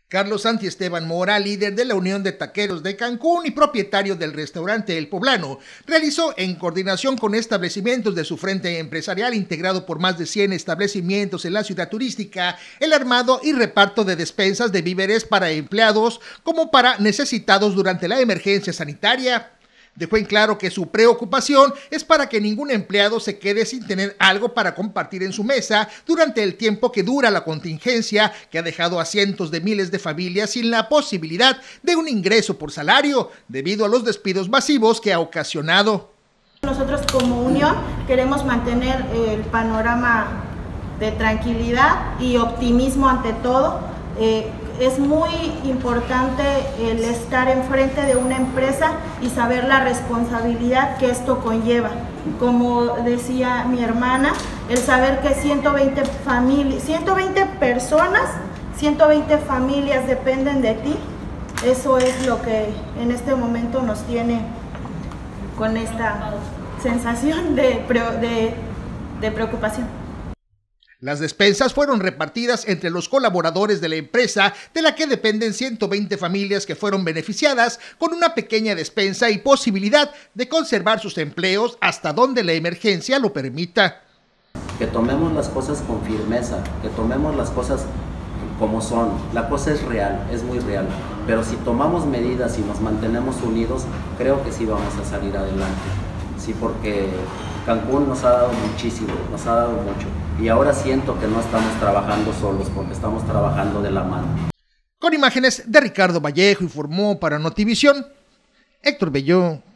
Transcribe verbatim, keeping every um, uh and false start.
Carlos Santiesteban Mora, líder de la Unión de Taqueros de Cancún y propietario del restaurante El Poblano, realizó, en coordinación con establecimientos de su frente empresarial integrado por más de cien establecimientos en la ciudad turística, el armado y reparto de despensas de víveres para empleados como para necesitados durante la emergencia sanitaria. Dejó en claro que su preocupación es para que ningún empleado se quede sin tener algo para compartir en su mesa durante el tiempo que dura la contingencia, que ha dejado a cientos de miles de familias sin la posibilidad de un ingreso por salario debido a los despidos masivos que ha ocasionado. Nosotros como unión queremos mantener el panorama de tranquilidad y optimismo ante todo. Eh, es muy importante el estar enfrente de una empresa y saber la responsabilidad que esto conlleva. Como decía mi hermana, el saber que ciento veinte familias, ciento veinte personas, ciento veinte familias dependen de ti, eso es lo que en este momento nos tiene con esta sensación de, de, de preocupación. Las despensas fueron repartidas entre los colaboradores de la empresa, de la que dependen ciento veinte familias que fueron beneficiadas con una pequeña despensa y posibilidad de conservar sus empleos hasta donde la emergencia lo permita. Que tomemos las cosas con firmeza, que tomemos las cosas como son. La cosa es real, es muy real, pero si tomamos medidas y nos mantenemos unidos, creo que sí vamos a salir adelante. Sí, porque Cancún nos ha dado muchísimo, nos ha dado mucho. Y ahora siento que no estamos trabajando solos, porque estamos trabajando de la mano. Con imágenes de Ricardo Vallejo, informó para Notivisión, Héctor Belló.